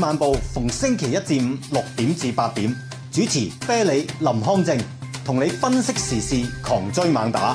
漫步逢星期一至五6點至8點，主持啤梨林康正，同你分析時事，狂追猛打。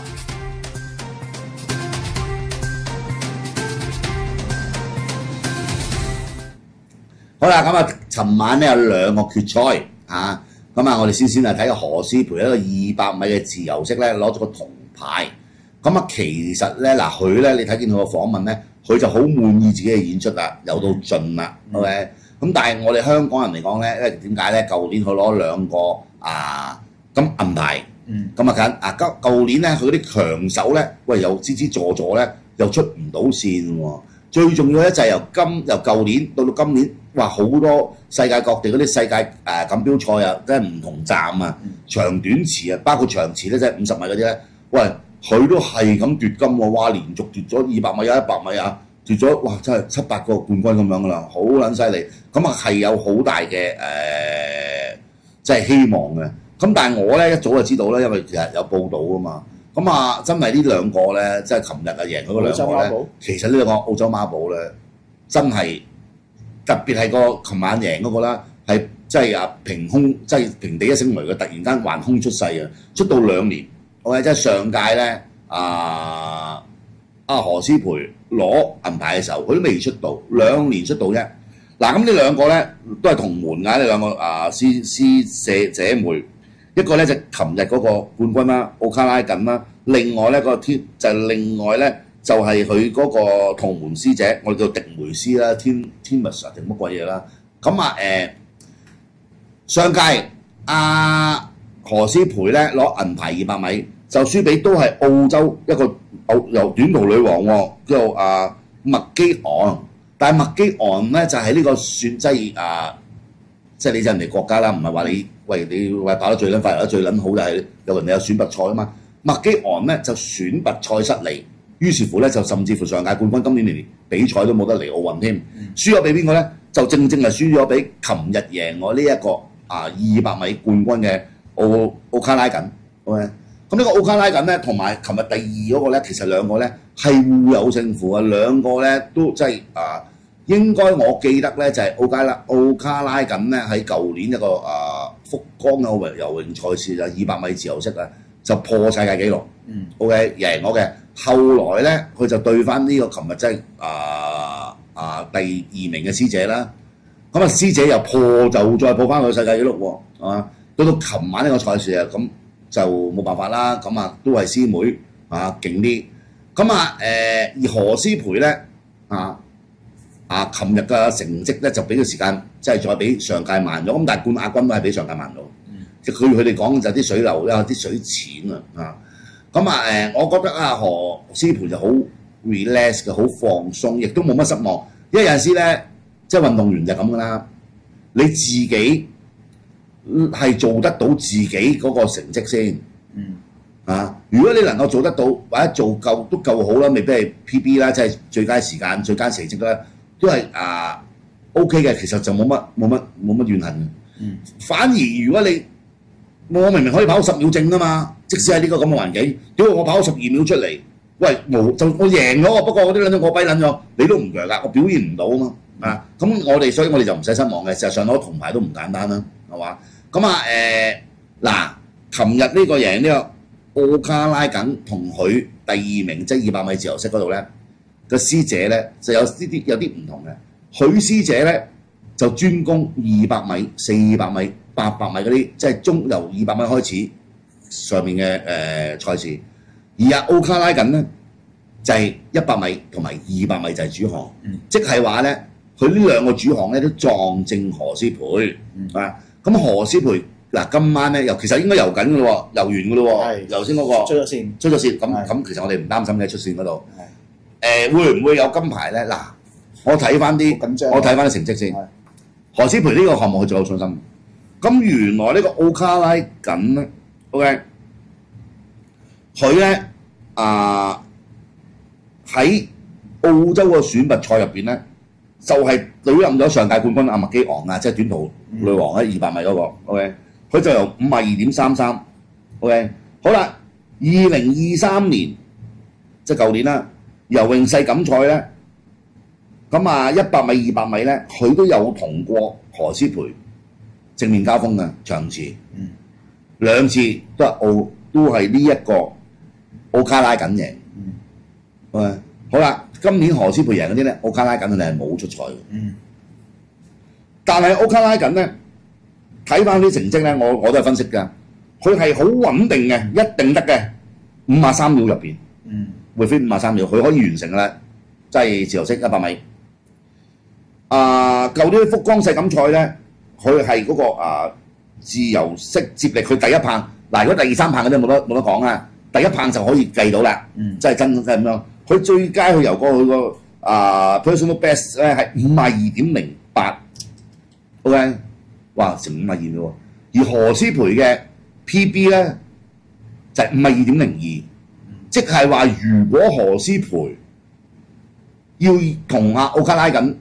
好啦，咁啊，尋晚咧有兩個決賽啊，咁啊，我哋先睇何詩蓓一個200米嘅自由式咧攞咗個銅牌。咁啊，其實咧嗱，佢咧你睇見佢個訪問咧，佢就好滿意自己嘅演出啦，游到盡啦，OK。咁但係我哋香港人嚟講咧，因為點解咧？舊年佢攞2個銀牌，咁啊舊年咧佢嗰啲強手咧，喂又支助咧，又出唔到線喎。最重要咧就係由舊年到今年，哇好多世界各地嗰啲世界錦標賽啊，即係唔同站啊，長短池啊，包括長池咧，即係50米嗰啲咧，喂佢都係咁奪金喎，哇連續奪咗200米啊、100米啊，奪咗哇真係7、8個冠軍咁樣噶啦，好撚犀利，咁啊係有好大嘅即係希望嘅。咁但係我咧一早就知道咧，因為其實有報道啊嘛。咁啊，真係呢兩個咧，即係琴日贏嗰兩個咧，其實呢兩個澳洲孖寶咧，真係特別係個琴晚贏嗰個啦，係即係即係平地一聲雷嘅，突然間橫空出世啊！出到2年，我即係上屆咧何詩蓓攞銀牌嘅時候，佢都未出道，2年出道啫。嗱，咁呢兩個咧都係同門㗎，呢兩個師姐妹。一個咧就琴日嗰個冠軍啦，奧卡拉緊啦。另外咧另外咧就係佢嗰個同門師姐，我哋叫迪梅斯啦 ，Timus 定乜鬼嘢啦。咁上屆何詩蓓咧攞銀牌200米，就輸俾都係澳洲一個由短途女王喎，叫做麥基昂。但係麥基昂咧就係呢個算即係你就人哋國家啦，唔係話你跑得最撚快，游得最撚好，就係有人哋有選拔賽啊嘛。麥基昂咧就選拔賽失利，於是乎咧就甚至乎上屆冠軍，今年連比賽都冇得嚟奧運添，輸咗俾邊個咧？就正係輸咗俾琴日贏我呢一個200米冠軍嘅奧卡拉緊。OK，咁呢個奧卡拉緊咧，同埋琴日第2嗰個咧，其實兩個咧係互有勝負啊，兩個咧都即係應該我記得咧就係奧卡拉緊咧喺舊年一個福岡嘅游泳賽事就200米自由式啊，就破世界紀錄。OK 贏我嘅。後來咧佢就對翻呢個琴日即係第2名嘅師姐啦。咁師姐又再破翻佢世界紀錄喎，係嘛？到琴晚呢個賽事啊，咁就冇辦法啦。咁都係師妹勁啲。咁而何詩蓓咧琴日嘅成績咧就比個時間即係再比上屆慢咗，咁但係亞軍都係比上屆慢咗。即係佢哋講就啲水流有啲水淺我覺得何詩蓓就好 relax 嘅，好放鬆，亦都冇乜失望。因為有陣時咧，即係運動員就咁噶啦，你自己係做得到自己嗰個成績先。如果你能夠做得到或者做夠都夠好啦，未必係 PB 啦，即係最佳時間、最佳成績啦。都係OK 嘅，其實就冇乜怨恨嘅。反而如果我明明可以跑10秒正㗎嘛，即使喺呢個咁嘅環境，屌我跑12秒出嚟，喂我贏咗喎，不過嗰啲撚咗我跛撚咗，你都唔強㗎，我表現唔到啊嘛。咁所以我哋就唔使失望嘅，事實上攞銅牌都唔簡單啦，係嘛？咁琴日呢個贏呢個奧卡拉緊同佢第2名即係200米自由式嗰度咧。個師姐咧就有啲唔同嘅，許師姐咧就專攻200米、400米、800米嗰啲，即係由200米開始上面嘅賽事，而奧卡拉緊咧就係100米同埋200米就係主項，即係話咧佢呢兩個主項咧都撞正何詩蓓咁何詩蓓今晚咧其實應該游緊嘅咯喎，游完嘅咯喎，頭先嗰個出咗線，咁其實我哋唔擔心嘅出線嗰度。會唔會有金牌咧？嗱，我睇翻啲成績先。何詩蓓呢個項目佢最有信心。咁原來呢個奧卡拉緊咧 ，OK， 佢咧喺澳洲個選拔賽入邊咧，就係對任咗上屆冠軍麥基昂即係短途女王喺200米嗰個 ，OK， 佢就由52.33，OK， 好啦，2023年即係舊年啦。游泳世錦賽咧， 咁啊100米、200米咧，佢都有同過何詩蓓正面交鋒嘅場次，兩次都係呢一個奧卡拉緊贏。好啦，今年何詩蓓贏嗰啲咧，奧卡拉緊佢哋係冇出賽嘅。但係奧卡拉緊咧，睇翻啲成績咧，我都係分析㗎，佢係好穩定嘅，一定得嘅53秒入邊，會飛53秒，佢可以完成㗎啦，即係自由式100米。舊年福岡世錦賽咧，佢係嗰個自由式接力，佢第一棒嗱，如果第2、3棒嗰啲冇得講啊，第一棒就可以計到啦，真係真係咁樣。佢最佳佢游過佢個personal best 咧係52.08，OK， 哇成52秒喎。而何詩蓓嘅 PB 咧就係52.02，即係話如果何詩蓓要同奧卡拉緊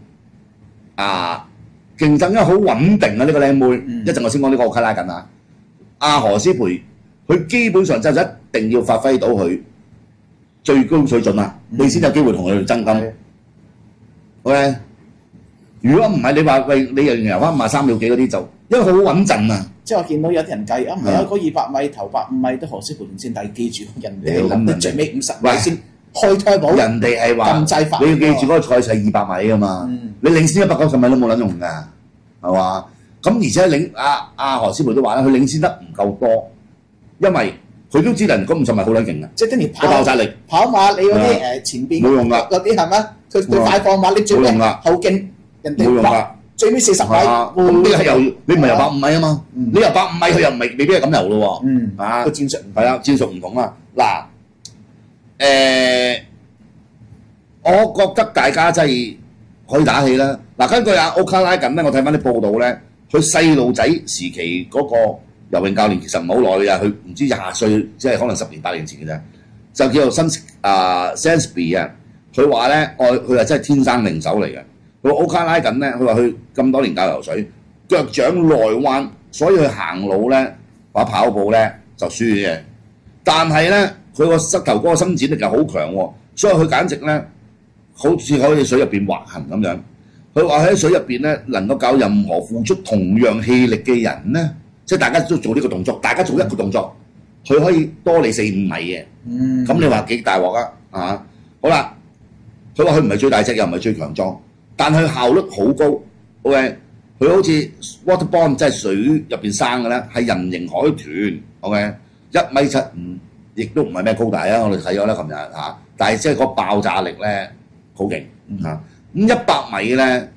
競爭，因為好穩定啊呢個靚妹，一陣我先講呢個奧卡拉緊啊。何詩蓓佢基本上就一定要發揮到佢最高水準啦，你先有機會同佢爭金。OK， 如果唔係你話喂，你又游翻53秒幾嗰啲就，因為佢好穩陣啊。 即係我見到有啲人計唔係啊，嗰200米頭150米都何詩蓓領先，但係記住人哋係諗到最尾50米先開胎寶。人哋係話咁滯快，你要記住嗰個賽事係200米啊嘛，你領先190米都冇撚用㗎，係嘛？咁而且何詩蓓都話啦，佢領先得唔夠多，因為佢都知人嗰50米好撚勁嘅， 即係等於爆炸力。 跑馬你嗰啲前邊冇用㗎， 嗰啲係咪？佢快放馬，你最尾後勁人哋最尾40米。 咁你係游你唔係游150米啊嘛？你游150米佢又未必係咁游咯喎。 個戰術係啊，戰術唔同啊。嗱，我覺得大家真係可以打氣啦。嗱，根據奧卡拉緊咧，我睇翻啲報道咧，佢細路仔時期嗰個游泳教練其實唔係好耐㗎，佢唔知20歲，即係可能10年8年前嘅啫，就叫做Sensby 啊。佢話咧，佢係真係天生靈手嚟嘅。佢奧卡拉緊咧，佢話佢咁多年教游水，腳掌內彎，所以佢行路咧或者跑步咧就輸嘅。但係咧，佢個膝頭嗰個伸展力就好強喎，所以佢簡直咧好似喺水入邊滑行咁樣。佢話喺水入邊咧，能夠教任何付出同樣氣力嘅人咧，即係大家都做呢個動作，大家做一個動作，佢可以多你4、5米嘅。咁你話幾大鑊啊？好啦，佢話佢唔係最大隻，又唔係最強壯，但佢效率好高。OK， 佢好似 waterborne 即係水入邊生嘅咧，係人形海豚。OK， 1.75米，亦都唔係咩高大啊！我哋睇咗啦，琴日但係即係個爆炸力咧好勁咁100米咧，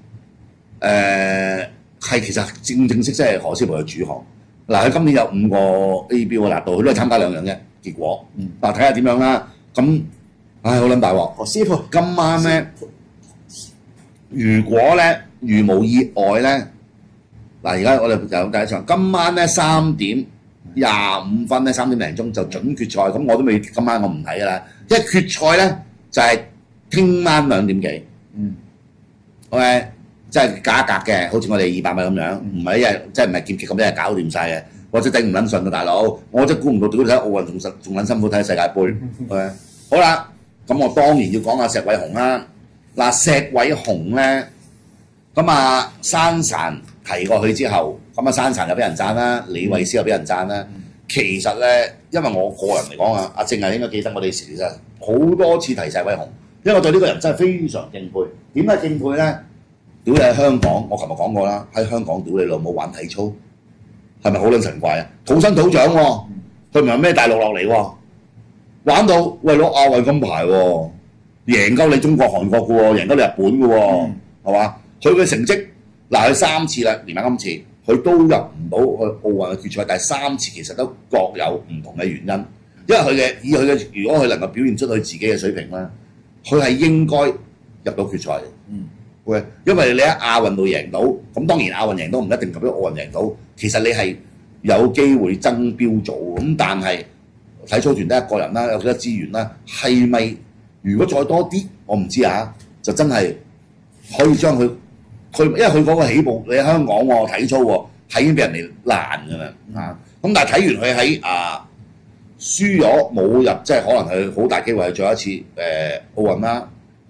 係其實正式即係何詩蓓嘅主項。嗱，佢今年有5個 A 標達到，佢都係參加2樣啫。結果嗱，睇下點樣啦。咁好撚大鑊！ 何詩蓓今晚咧，如果咧如無意外咧，嗱而家我哋有第一場，今晚咧3點25分咧3點零鐘就準決賽，咁我都未今晚我唔睇㗎啦，因為決賽咧就係聽晚2點幾。OK， 即係價格嘅，好似我哋200米咁樣，唔係一日即係唔係劍擊咁一日搞掂晒嘅，我真頂唔撚順啊大佬，我真估唔到屌你睇奧運仲撚辛苦睇世界盃。OK， 好啦，咁我當然要講下石偉雄啦。嗱，石偉雄咧，咁珊珊提過佢之後，咁珊珊又俾人讚啦，李慧詩又俾人讚啦。其實咧，因為我個人嚟講阿正係應該記得我哋其實好多次提石偉雄。因為我對呢個人真係非常敬佩。點解敬佩咧？屌你喺香港，我琴日講過啦，喺香港屌你老母玩體操，係咪好撚神怪啊？土生土長喎，佢唔係咩大陸落嚟喎，玩到喂攞亞運金牌喎，贏鳩你中國韓國嘅喎，贏鳩你日本嘅喎，係嘛？佢嘅成績佢3次啦，連埋今次佢都入唔到去奧運嘅決賽，但係3次其實都各有唔同嘅原因。因為以佢嘅如果佢能夠表現出佢自己嘅水平咧。佢係應該入到決賽嘅，因為你喺亞運度贏到，咁當然亞運贏到唔一定及咗奧運贏到，其實你係有機會爭標組咁，但係體操團得一個人啦，有幾多資源啦，係咪如果再多啲，我唔知就真係可以將佢，因為佢嗰個起步，你喺香港喎體操喎，係已經俾人哋爛㗎啦咁但係睇完佢喺輸咗冇入，即係可能係好大機會係最後一次奧運啦。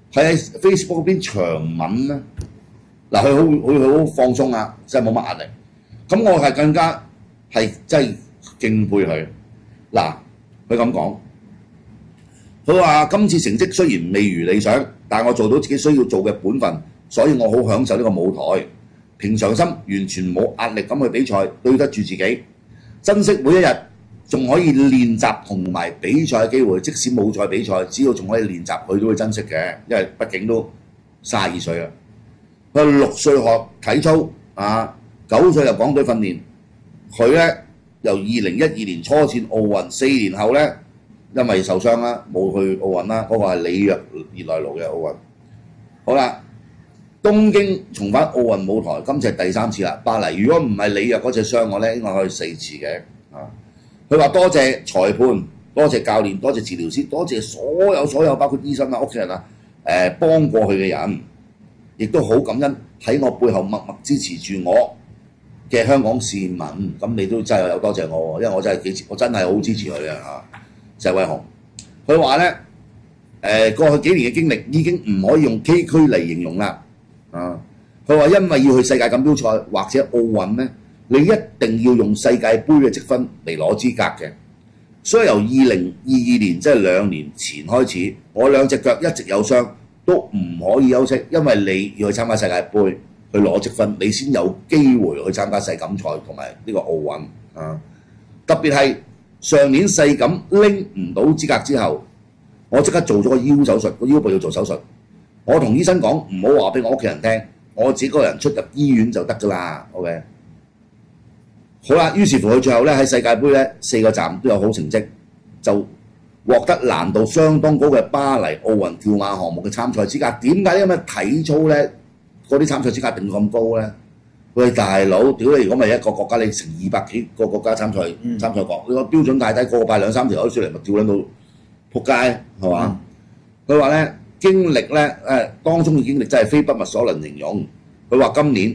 喺 Facebook 嗰邊長文咧，嗱佢好放鬆啊，真係冇乜壓力。咁我係更加係真係敬佩佢。嗱，佢咁講，佢話今次成績雖然未如理想，但我做到自己需要做嘅本分，所以我好享受呢個舞台。平常心，完全冇壓力咁去比賽，對得住自己，珍惜每一日，仲可以練習同埋比賽嘅機會。即使冇賽比賽，只要仲可以練習，佢都會珍惜嘅，因為畢竟都32歲啦。佢6歲學體操啊，9歲入港隊訓練。佢咧由2012年初戰奧運，4年後咧因為受傷啦，冇去奧運啦。嗰個係里約熱內盧嘅奧運。好啦。東京重返奧運舞台，今次係第3次啦。巴黎如果唔係里約嗰隻傷我咧，應該可以4次嘅。佢話多謝裁判，多謝教練，多謝治療師，多謝所有包括醫生啊、屋企人啊，幫過佢嘅人，亦都好感恩喺我背後默默支持住我嘅香港市民。咁你都真係有多謝我喎，因為我真係好支持佢嘅嚇。謝偉雄，佢話咧過去幾年嘅經歷已經唔可以用崎嶇嚟形容啦。佢話因為要去世界錦標賽或者奧運咧，你一定要用世界盃嘅積分嚟攞資格嘅。所以由2022年即係2年前開始，我2隻腳一直有傷，都唔可以休息，因為你要去參加世界盃去攞積分，你先有機會去參加世錦賽同埋呢個奧運啊。特別係上年世錦拎唔到資格之後，我即刻做咗個腰手術，個腰部要做手術。我同醫生講唔好話俾我屋企人聽，我自己個人出入醫院就得㗎啦。OK， 好啦，於是乎佢最後咧喺世界盃咧4個站都有好成績，就獲得難度相當高嘅巴黎奧運跳馬項目嘅參賽資格。點解因為體操咧嗰啲參賽資格定咁高咧？喂，大佬，屌你！如果咪一個國家你成200幾個國家參賽國，你個標準太低，個個派2、3條友出嚟咪跳撚到撲街係嘛？佢話咧。經歷咧當中嘅經歷真係非筆墨所能形容。佢話今年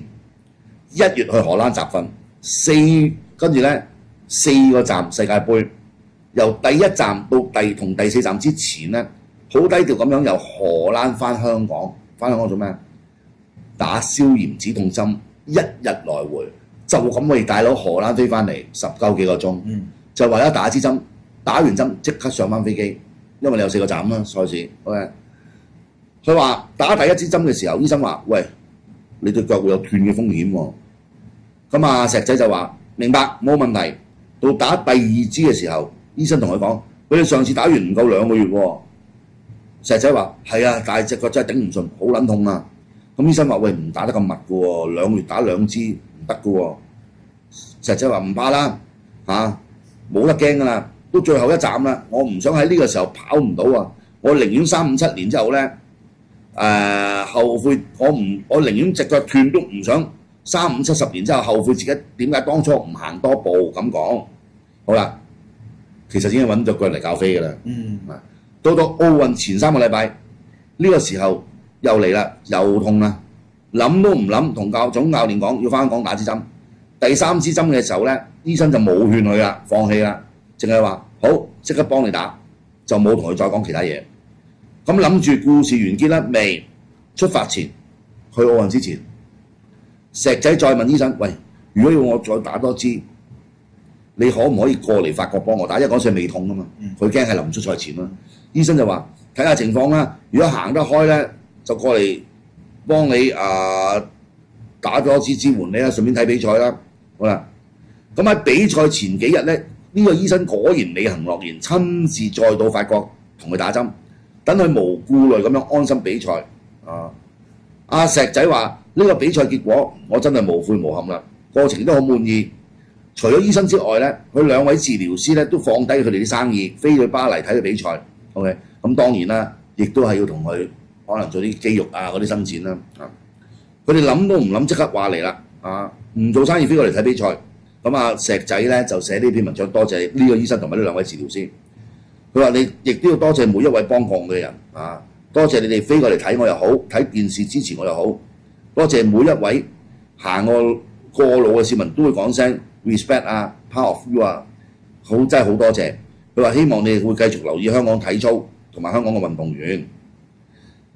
1月去荷蘭集訓，跟住咧4個站世界盃，由第1站到同第4站之前咧，好低調咁樣由荷蘭翻香港做咩？打消炎止痛針，1日來回，就咁我哋大佬荷蘭飛翻嚟10幾個鐘，就為咗打支針，打完針即刻上翻飛機，因為你有4個站啦賽事。OK。佢話打第1支針嘅時候，醫生話：喂，你對腳會有斷嘅風險喎。咁啊，石仔就話：明白，冇問題。到打第2支嘅時候，醫生同佢講：佢哋上次打完唔夠2個月喎。石仔話：係啊，但係隻腳真係頂唔順，好撚痛啊。咁醫生話：喂，唔打得咁密嘅喎，2個月打2支唔得嘅喎。石仔話：唔怕啦，冇得驚㗎啦。到最後一站啦，我唔想喺呢個時候跑唔到啊！我寧願3、5、7年之後咧。後悔，我寧願隻腳斷都唔想3、5、70年之後後悔自己點解當初唔行多步咁講。好啦，其實已經揾咗腳嚟教飛㗎啦。到奧運前3個禮拜，呢個時候又嚟啦，又痛啦，諗都唔諗，同總教練講要翻香港打支針。第3支針嘅時候咧，醫生就冇勸佢啦，放棄啦，淨係話好即刻幫你打，就冇同佢再講其他嘢。咁諗住故事完結啦，未出發前去奧運之前，石仔再問醫生：喂，如果要我再打多支，你可唔可以過嚟法國幫我打？因為嗰時未痛啊嘛，佢驚係臨出賽前啦。醫生就話：睇下情況啦，如果行得開咧，就過嚟幫你打多支支援你啦，順便睇比賽啦。好啦，咁喺比賽前幾日咧，呢個醫生果然履行諾言，親自再到法國同佢打針。等佢無顧慮咁樣安心比賽。阿石仔話：呢個比賽結果我真係無悔無憾啦，過程都好滿意。除咗醫生之外咧，佢2位治療師咧都放低佢哋啲生意，飛去巴黎睇佢比賽。OK， 咁當然啦，亦都係要同佢可能做啲肌肉嗰啲伸展啦。佢哋諗都唔諗，即刻話嚟啦。唔做生意飛過嚟睇比賽。咁啊，石仔咧就寫呢篇文章，多謝呢個醫生同埋呢2位治療師。佢話：你亦都要多謝每一位幫過我嘅人多謝你哋飛過嚟睇我又好，睇電視支持我又好，多謝每一位行我過路嘅市民都會講聲 respect power of you 好真係好多謝。佢話希望你哋會繼續留意香港體操同埋香港嘅運動員。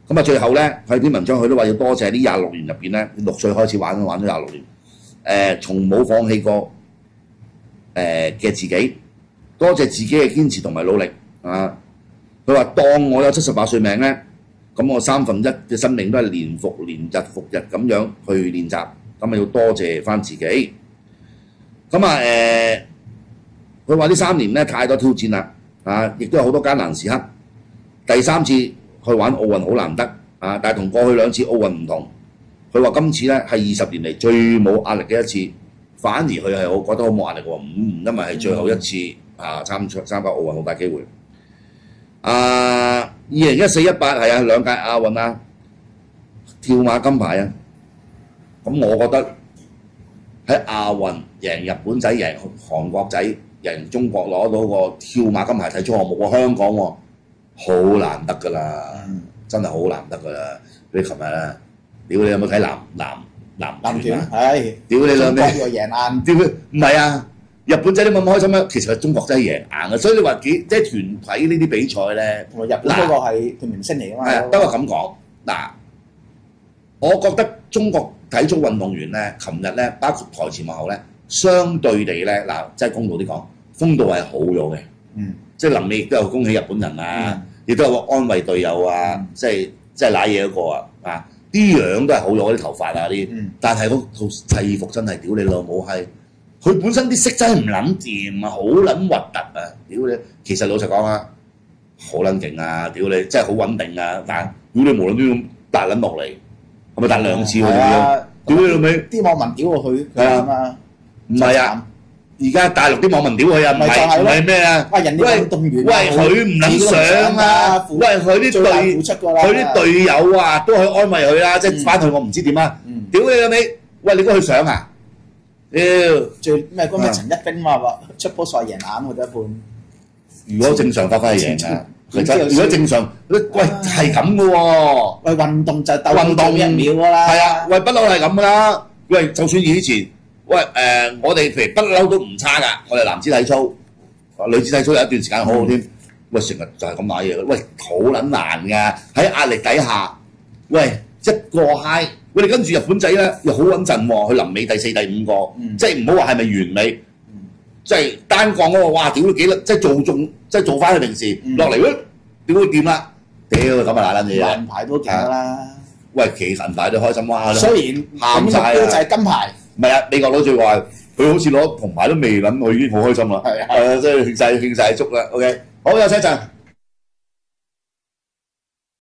咁啊，最後咧佢篇文章佢都話要多謝呢26年入邊咧，6歲開始玩咗26年，從冇放棄過嘅自己，多謝自己嘅堅持同埋努力啊！佢話當我有78歲命咧，咁我1/3嘅生命都係年復年、日復日咁樣去練習，咁啊要多謝翻自己。咁啊佢話呢3年咧太多挑戰啦，啊，亦都有好多艱難時刻。第3次去玩奧運好難得啊，但係同過去2次奧運唔同。佢話今次咧係20年嚟最冇壓力嘅一次，反而佢係我覺得好冇壓力喎，因為係最後一次啊參加奧運好大機會。2014、18係啊2屆亞運啊，跳馬金牌啊，咁我覺得喺亞運贏日本仔、贏韓國仔、贏中國攞到個跳馬金牌體操項目喎，香港喎好難得㗎啦，真係好難得㗎啦！你琴日啊，屌你有冇睇男團？ 係， 屌你兩咩？ 中國贏硬， 屌唔係啊！日本仔都冇咁開心啊！其實中國真係贏硬嘅，所以你話即係團體呢啲比賽咧， 同埋日本嗰個係佢明星嚟㗎嘛。 係啊，不過咁講嗱，我覺得中國體操運動員咧，琴日咧包括台前幕後咧，相對地咧嗱，即係公道啲講，風度係好咗嘅。即係臨尾亦都有恭喜日本人啊，亦都有安慰隊友啊，即係賴嘢嗰個啊，啲樣都係好咗啲頭髮啊啲，但係嗰套制服真係屌你老母閪！佢本身啲色真係唔撚掂啊，好撚核突啊！屌你，其實老實講啊，好撚勁啊！屌你，真係好穩定啊！但係屌你無論點咁搭撚落嚟，係咪搭2次喎？屌你老味！ 啲網民屌過佢啊嘛， 唔係啊！而家大陸啲網民屌佢啊，唔係咩啊？ 喂，人哋運動員， 喂佢唔撚想啊！喂佢啲隊友啊，都去安慰佢啦，即係翻去我唔知點啊！屌你老味！喂你嗰去想啊？屌！ 最咩嗰咩陳一冰嘛話出波賽贏硬佢得一半。 如果正常發揮係贏啊！如果正常，喂係咁嘅喎。 喂運動就鬥運動1秒㗎啦。 係啊，喂不嬲係咁㗎啦。喂，就算以前。喂我哋譬如不嬲都唔差㗎，我哋男子體操、女子體操有一段時間好好添。喂，成日就係咁買嘢，喂好撚難㗎，喺壓力底下，喂一個嗨，喂你跟住日本仔咧又好穩陣喎，佢臨尾第4、第5個，即係唔好話係咪完美，即係單槓嗰個，哇屌都幾粒，即係做翻佢平時落嚟，屌佢掂啦，屌咁啊嗱撚嘢啊！ 銀牌都勁㗎啦。 喂，其實銀牌都開心哇！ 雖然喊晒就係金牌。 唔係啊！美國佬最話佢好似攞銅牌都未撚，佢已經好開心啦。係啊，即係慶晒足啦。OK，好，休息一陣。